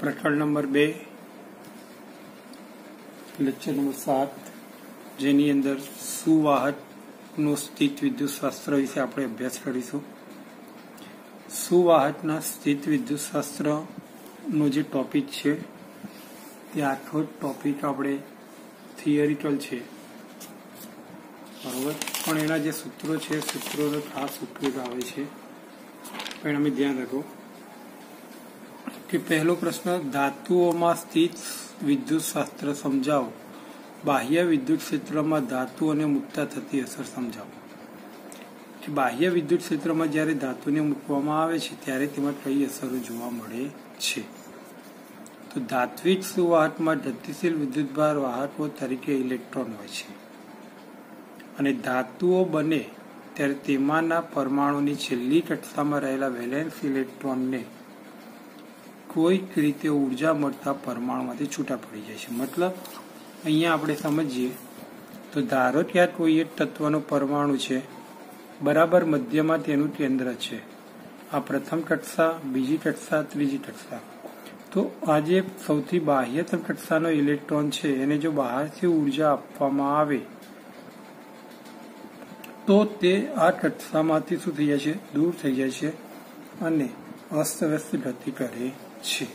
પ્રકરણ number 2 lecture number 7 જેની અંદર સુવાહકનું સ્થિત વિદ્યુતશાસ્ત્ર વિશે આપણે અભ્યાસ કરીશું। સુવાહકના સ્થિત વિદ્યુતશાસ્ત્રનો જે ટોપિક છે તે આખો ટોપિક આપણે થિયરિકલ છે, બરોબર, પણ એના જે સૂત્રો છે સૂત્રોનો ખાસ ઉપયોગ આવે છે। પણ અમે ધ્યાન રાખો કે પહેલો પ્રશ્ન, ધાતુઓમાં સ્થિત વિદ્યુતશાસ્ત્ર સમજાવો। બાહ્ય વિદ્યુત ક્ષેત્રમાં ધાતુ અને મૂકતા થતી અસર સમજાવો। કે બાહ્ય વિદ્યુત ક્ષેત્રમાં જ્યારે ધાતુને મૂકવામાં આવે છે ત્યારે તેમાં કઈ અસરો જોવા મળે છે? તો ધાત્વિક સુવાહકમાં ગતિશીલ વિદ્યુતભાર વાહકો તરીકે ઇલેક્ટ્રોન હોય છે અને ધાતુઓ બને ત્યારે તેમાંના પરમાણુની છેલ્લી કક્ષામાં રહેલા વેલેન્સ ઇલેક્ટ્રોનને કોઈક રીતે ઉર્જા મળતા પરમાણુમાંથી છૂટા પડી જાય છે। મતલબ અહીંયા આપણે સમજીએ તો ધારો કે આ કોઈ એક તત્વનો પરમાણુ છે, બરાબર મધ્યમાં તેનું કેન્દ્ર છે, આ પ્રથમ કક્ષા, બીજી કક્ષા, ત્રીજી કક્ષા। તો આ જે સૌથી બાહ્યતમ કક્ષાનો ઇલેક્ટ્રોન છે એને જો બહારથી ઉર્જા આપવામાં આવે તો તે આ કક્ષામાંથી શું થઈ જાય છે? દૂર થઈ જાય છે અને અસ્તવ્યસ્ત ગતિ કરે છે।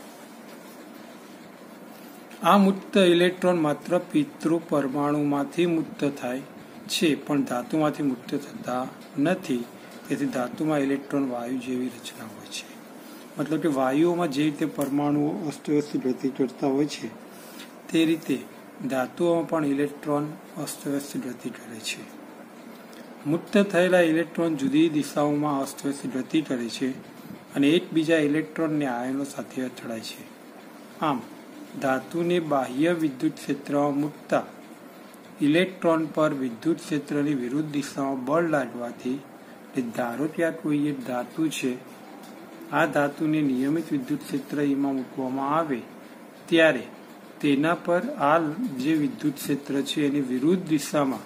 આ મુક્ત ઇલેક્ટ્રોન માત્ર પિતૃ પરમાણુમાંથી મુક્ત થાય છે પણ ધાતુમાંથી મુક્ત થતા નથી। તેથી ધાતુમાં ઇલેક્ટ્રોન વાયુ જેવી રચના હોય છે। મતલબ કે વાયુઓમાં જે રીતે પરમાણુઓ અસ્તવ્યસ્ત ગતિ કરતા હોય છે તે રીતે ધાતુઓમાં પણ ઇલેક્ટ્રોન અસ્તવ્યસ્ત ગતિ કરે છે। મુક્ત થયેલા ઇલેક્ટ્રોન જુદી દિશાઓમાં અસ્તવ્યસ્ત ગતિ કરે છે અને એકબીજા ઇલેક્ટ્રોનને આયનો સાથે અથડાય છે। આમ ધાતુને બાહ્ય વિદ્યુત ક્ષેત્રમાં મૂકતા ઇલેક્ટ્રોન પર વિદ્યુત ક્ષેત્રની વિરુદ્ધ દિશામાં બળ લાગવાથી, ધારો કે આ કોઈ એક ધાતુ છે, આ ધાતુને નિયમિત વિદ્યુત ક્ષેત્ર એમાં મૂકવામાં આવે ત્યારે તેના પર આ જે વિદ્યુત ક્ષેત્ર છે એની વિરુદ્ધ દિશામાં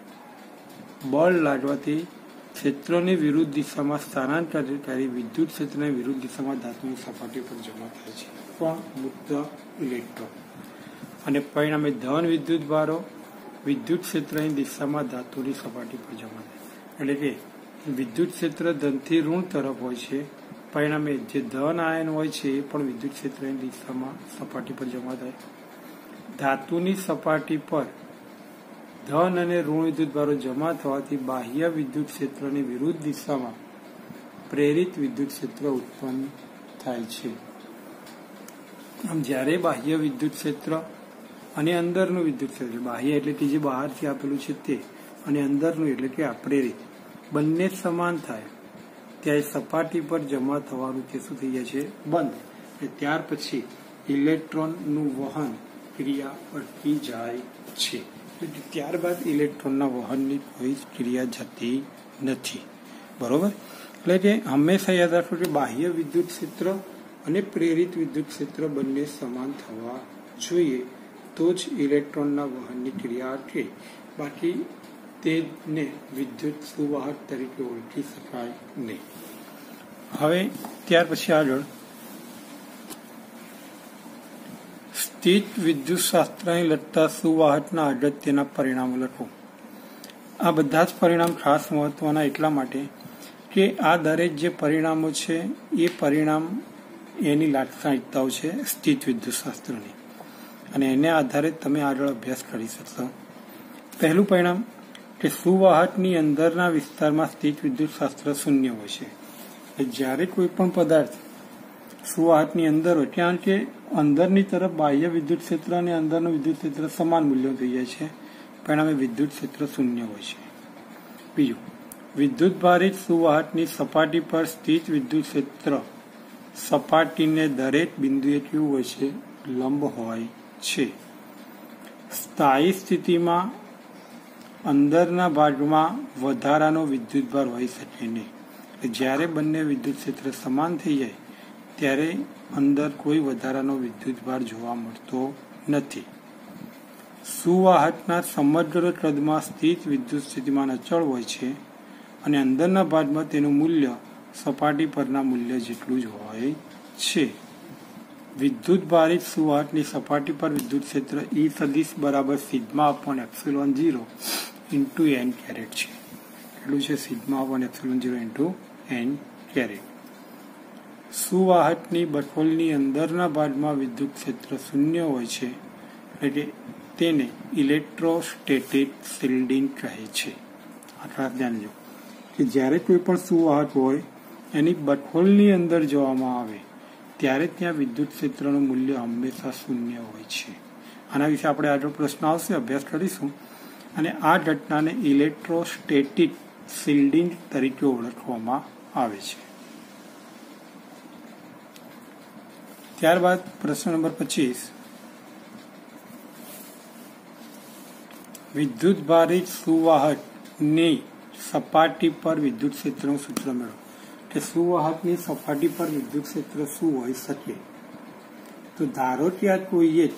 બળ લાગવાથી ક્ષેત્રોની વિરુદ્ધ દિશામાં સ્થાનાંતરિત કરી વિદ્યુત ક્ષેત્રની વિરુદ્ધ દિશામાં ધાતુની સપાટી પર જમા થાય છે પણ મુક્ત ઇલેક્ટ્રોન, અને પરિણામે ધન વિદ્યુત ભારો વિદ્યુત ક્ષેત્રની દિશામાં ધાતુની સપાટી પર જમા થાય। એટલે કે વિદ્યુત ક્ષેત્ર ધનથી ઋણ તરફ હોય છે, પરિણામે જે ધન આયન હોય છે એ પણ વિદ્યુત ક્ષેત્રની દિશામાં સપાટી પર જમા થાય। ધાતુની સપાટી પર ધન અને ઋણ વિદ્યુત ભારો જમા થવાથી બાહ્ય વિદ્યુત ક્ષેત્રની વિરુદ્ધ દિશામાં પ્રેરિત વિદ્યુત ક્ષેત્ર ઉત્પન્ન થાય છે। આમ જ્યારે બાહ્ય વિદ્યુત ક્ષેત્ર અને અંદરનું વિદ્યુત ક્ષેત્ર, બાહ્ય એટલે કે જે બહારથી આપેલું છે તે, અને અંદરનું એટલે કે આ પ્રેરિત, બંને સમાન થાય ત્યારે સપાટી પર જમા થવાનું તે શું થઈ જાય છે? બંધ। ત્યાર પછી ઇલેક્ટ્રોનનું વહન ક્રિયા અટકી જાય છે। ત્યારબાદ ઇલેક્ટ્રોનના વહનની કોઈ ક્રિયા જતી નથી, બરોબર। એટલે કે હંમેશા યાદ રાખો કે બાહ્ય વિદ્યુત ક્ષેત્ર અને પ્રેરિત વિદ્યુત ક્ષેત્ર બંને સમાન થવા જોઈએ તો જ ઇલેક્ટ્રોનના વહનની ક્રિયા અટકે, બાકી તેને વિદ્યુત સુવાહક તરીકે ઓળખી શકાય નહીં। હવે ત્યાર પછી આગળ સ્થિત વિદ્યુતશાસ્ત્રને લગતા સુવાહકના અગત્યના પરિણામો લખો। આ બધા જ પરિણામ ખાસ મહત્વના એટલા માટે કે આ દરેક જે પરિણામો છે એ પરિણામ એની લાક્ષણિકતાઓ છે સ્થિત વિદ્યુતશાસ્ત્રની, અને એને આધારે તમે આગળ અભ્યાસ કરી શકશો। પહેલું પરિણામ કે સુવાહકની અંદરના વિસ્તારમાં સ્થિત વિદ્યુતશાસ્ત્ર શૂન્ય હોય છે। જ્યારે કોઈ પણ પદાર્થ સુવાહકની અંદર હોય, કારણ કે અંદરની તરફ બાહ્ય વિદ્યુત ક્ષેત્ર અને અંદરનું વિદ્યુત ક્ષેત્ર સમાન મૂલ્યો થઈ જાય છે, પરિણામે વિદ્યુત ક્ષેત્ર શૂન્ય હોય છે। બીજું, વિદ્યુત ભારિત સુવાહકની સપાટી પર સ્થિત વિદ્યુત ક્ષેત્ર સપાટીને દરેક બિંદુએ કેવું હોય છે? લંબ હોય છે। સ્થાયી સ્થિતિમાં અંદરના ભાગમાં વધારાનો વિદ્યુતભાર હોઈ શકે નહીં। જ્યારે બંને વિદ્યુત ક્ષેત્ર સમાન થઈ જાય ત્યારે અંદર કોઈ વધારાનો વિદ્યુતભાર જોવા મળતો નથી। સુવાહકના સમગ્ર કદમાં સ્થિત વિદ્યુત સ્થિતિમાન અચળ હોય છે અને અંદરના ભાગમાં તેનું મૂલ્ય સપાટી પરના મૂલ્ય જેટલું જ હોય છે। વિદ્યુત ભારિત સુવાહકની સપાટી પર વિદ્યુત ક્ષેત્ર E સદિશ બરાબર sigma upon epsilon 0 into n caret છે. કેટલું છે? Sigma upon epsilon 0 into n caret. સુવાહકની બટહોલની અંદરના ભાગમાં વિદ્યુત ક્ષેત્ર શૂન્ય હોય છે, એટલે તેને ઇલેક્ટ્રોસ્ટેટિક શિલ્ડિંગ કહે છે. આ ખાસ ધ્યાન જો કે જ્યારે કોઈ પણ સુવાહક હોય એની બટહોલની અંદર જવામાં આવે ત્યારે ત્યાં વિદ્યુત ક્ષેત્રનું મૂલ્ય હંમેશા શૂન્ય હોય છે. આના વિશે આપણે આગળ પ્રશ્ન આવશે, અભ્યાસ કરીશું. અને આ ઘટનાને ઇલેક્ટ્રોસ્ટેટિક શિલ્ડિંગ તરીકે ઓળખવામાં આવે છે. ત્યારબાદ પ્રશ્ન નંબર 25, વિદ્યુત ભારિત સુવાહકની સપાટી પર વિદ્યુત ક્ષેત્રનું સૂત્ર મેળવો. કે સુવાહકની સપાટી પર વિદ્યુત ક્ષેત્ર શું હોઈ શકે? તો ધારો કે આ કોઈ એક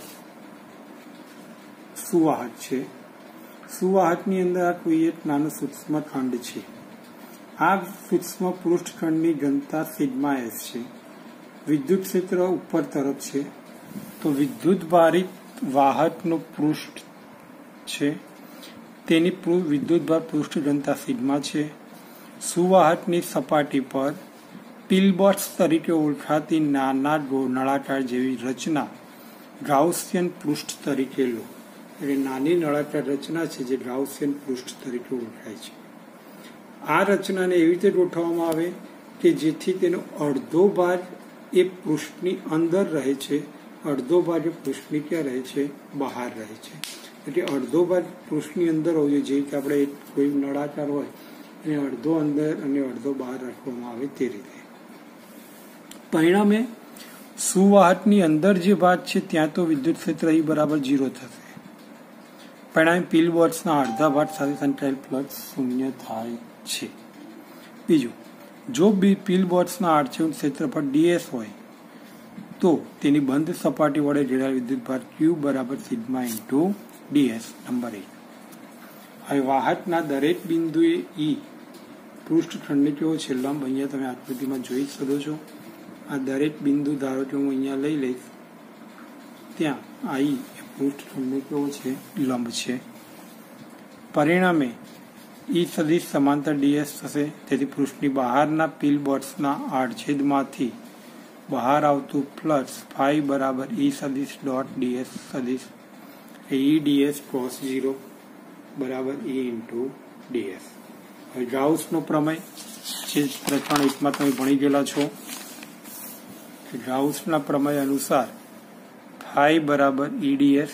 સુવાહક છે. સુવાહકની અંદર આ કોઈ એક નાનો સૂક્ષ્મ ખંડ છે. આ સૂક્ષ્મ પૃષ્ઠખંડની ઘનતા સિગ્મા s છે. વિદ્યુત ક્ષેત્ર ઉપર તરફ છે. તો વિદ્યુત ભારિત વાહકનું પૃષ્ઠ છે, તેની વિદ્યુત ભાર પૃષ્ઠ ઘનતા સિગ્મા છે. સુવાહકની સપાટી પર પિલબોટ્સ તરીકે ઓળખાતી નાના નળાકાર જેવી રચના ગાઉસિયન પૃષ્ઠ તરીકે લો. એટલે નાની નળાકાર રચના છે જે ગાઉસિયન પૃષ્ઠ તરીકે ઓળખાય છે. આ રચનાને એવી રીતે ગોઠવવામાં આવે કે જેથી તેનો અડધો ભાગ એ પૃષ્ઠની અંદર રહે છે, અડધો ભાગ એ પૃષ્ઠની ક્યાં રહે છે? બહાર રહે છે. એટલે અડધો ભાગ પૃષ્ઠની અંદર હોવો જોઈએ. જે રીતે આપણે કોઈ નળાકાર હોય એને અડધો અંદર અને અડધો બહાર રાખવામાં આવે તે રીતે. પરિણામે સુવાહકની અંદર જે ભાગ છે ત્યાં તો વિદ્યુત ક્ષેત્ર E બરાબર 0 થશે. પરિણામે પિલબોટ્સના અડધા ભાગ સાથે સંકળાયેલ ફ્લક્સ શૂન્ય થાય છે. બીજું, જો પિલબોટ્સના આડછેદ ક્ષેત્રફળ ds હોય તો તેની બંધ સપાટી વડે ઘેરાયેલ વિદ્યુત ભાર Q બરાબર સિગ્મા ઇન્ટુ ds. નંબર 1. હવે વાહકના દરેક બિંદુએ E પૃષ્ઠખંડ કેવો છે? લંબ. અહીંયા તમે આકૃતિમાં જોઈ શકો છો. આ દરેક બિંદુ ધારો કે હું અહીંયા લઈ લઈશ, ત્યાં આ E પૃષ્ઠખંડ કેવો છે? લંબ છે. પરિણામે E સદિશ સમાંતર ds થશે. તેથી પૃષ્ઠની બહારના પિલબોટ્સના આડછેદમાંથી બહાર આવતું ફ્લક્સ ફાઈ બરાબર E સદિશ ડોટ ds સદિશ E ds cos 0 બરાબર E ઇન્ટુ ds. હવે ગાઉસનો પ્રમેય જે પ્રકરણ 1 માં તમે ભણી ગયેલા છો. ગાઉસના પ્રમેય અનુસાર ફાઈ બરાબર E ds,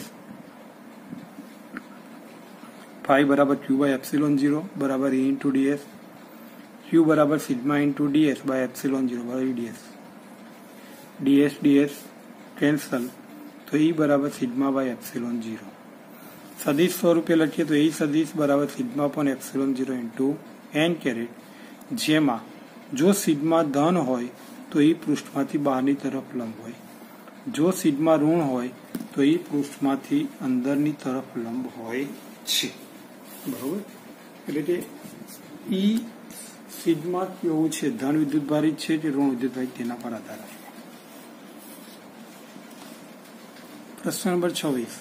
ફાઈ બરાબર Q બાય એપ્સિલોન 0 બરાબર E ઇન્ટુ ds, Q બરાબર sigma into ds by epsilon 0 બરાબર E ds. ds કેન્સલ, તો E બરાબર સિગ્મા બાય એપ્સિલોન 0. સદિશ સ્વરૂપે લખીએ તો E સદિશ બરાબર સિગ્મા પણ એપ્સિલોન 0 ઇન્ટુ n કેરેટ, જેમાં જો સિગ્મા ધન હોય તો E પૃષ્ઠમાંથી બહારની તરફ લંબ હોય, જો સિગ્મા ઋણ હોય તો E પૃષ્ઠમાંથી અંદરની તરફ લંબ હોય છે. બરોબર? એટલે કે E સિગ્મા કેવું છે? ધન વિદ્યુત ભારિત છે કે ઋણ વિદ્યુત ભારિત, તેના પર આધાર રાખે. પ્રશ્ન નંબર 26,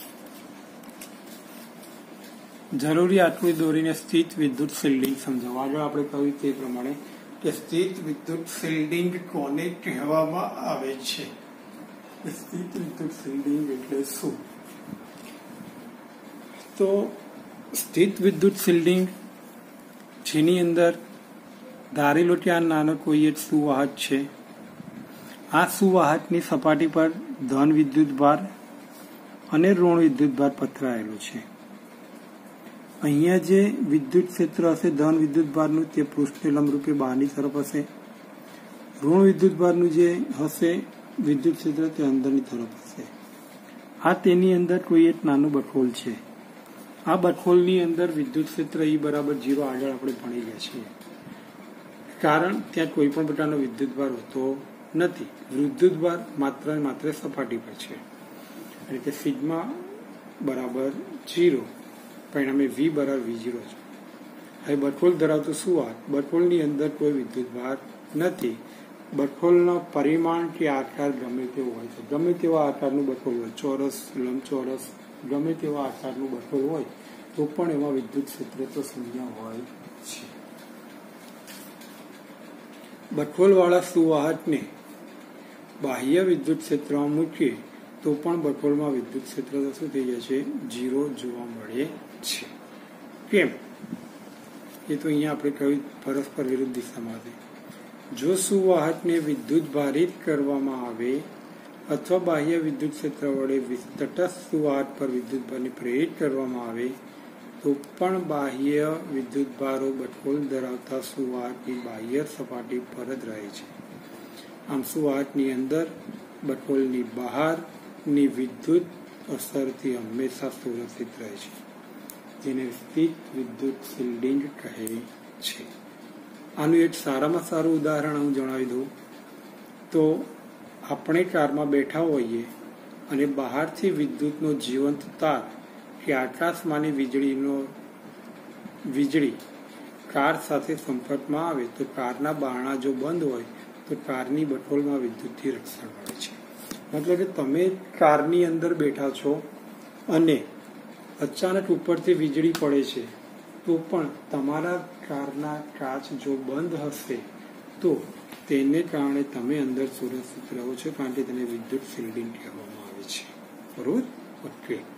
જરૂરી આકૃતિ દોરીને સ્થિત વિદ્યુત શિલ્ડિંગ સમજાવો. આગળ આપણે કહ્યું તે પ્રમાણે કે સ્થિત વિદ્યુત શિલ્ડિંગ કોને કહેવામાં આવે છે? સ્થિત વિદ્યુત શિલ્ડિંગ એટલે શું? તો સ્થિત વિદ્યુત શિલ્ડિંગ જેની અંદર ધારી લો કે આ નાનો કોઈ એક સુવાહક છે. આ સુવાહકની સપાટી પર ધન વિદ્યુત ભાર અને ઋણ વિદ્યુત ભાર પથરાયેલો છે. અહીંયા જે વિદ્યુત ક્ષેત્ર હશે ધન વિદ્યુત ભારનું, તે પૃષ્ઠને લંબરૂપે બહારની તરફ હશે. ઋણ વિદ્યુત ભારનું જે હશે વિદ્યુત ક્ષેત્ર, તે અંદરની તરફ હશે. આ તેની અંદર કોઈ એક નાનું બટહોલ છે. આ બટહોલની અંદર વિદ્યુત ક્ષેત્ર E બરાબર 0 આગળ આપણે ભણી ગયા છીએ. કારણ ત્યાં કોઈ પણ પ્રકારનો વિદ્યુત ભાર હોતો નથી. વિદ્યુત ભાર માત્ર ને માત્ર સપાટી પર છે. એટલે કે સિગ્મા બરાબર 0, પરિણામે V બરાબર V0 છે. હવે બટહોલ ધરાવતું સુવાહક, બટહોલની અંદર કોઈ વિદ્યુત ભાર નથી, બટફોલનો પરિમાણ કે આકાર ગમે તેવો હોય છે, ગમે તેવા આકારનું બટફોલ હોય, ચોરસ, લંબચોરસ, ગમે તેવા આકારનું બટફોલ હોય તો પણ એમાં વિદ્યુત ક્ષેત્ર તો શૂન્ય હોય છે. બટફોલ વાળા સુવાહકને બાહ્ય વિદ્યુત ક્ષેત્રમાં મૂકીએ તો પણ બટફોલમાં વિદ્યુત ક્ષેત્ર શું થઈ જાય છે? 0 જોવા મળે છે. કેમ? એ તો અહીંયા આપણે કહ્યું પરસ્પર વિરુદ્ધ દિશામાં છે. જો સુવાહકને વિદ્યુત ભારિત કરવામાં આવે અથવા બાહ્ય વિદ્યુત ક્ષેત્ર વડે તટસ્થ સુવાહક પર વિદ્યુત ભારને પ્રેરિત કરવામાં આવે તો પણ બાહ્ય વિદ્યુત ભારો બટફોલ ધરાવતા સુવાહકની બાહ્ય સપાટી પર જ રહે છે. આમ સુવાહકની અંદર બટફોલની બહારની વિદ્યુત અસરથી હંમેશા સુરક્ષિત રહે છે, જેને સ્થિત વિદ્યુત શિલ્ડિંગ કહે છે. આનું એક સારામાં સારું ઉદાહરણ હું જણાવી દઉં તો આપણે કારમાં બેઠા હોઈએ અને બહારથી વિદ્યુતનો જીવંત તાર કે આકાશમાંની વીજળી કાર સાથે સંપર્કમાં આવે તો કારના બારણા જો બંધ હોય તો કારની બટફોલમાં વિદ્યુતથી રક્ષણ મળે છે. મતલબ કે તમે કારની અંદર બેઠા છો અને અચાનક ઉપરથી વીજળી પડે છે તો પણ તમારા કારના કાચ જો બંધ હશે તો તેને કારણે તમે અંદર સુરક્ષિત રહો છો, કારણ કે તેને વિદ્યુત શિલ્ડિંગ કહેવામાં આવે છે. બરોબર? ઓકે.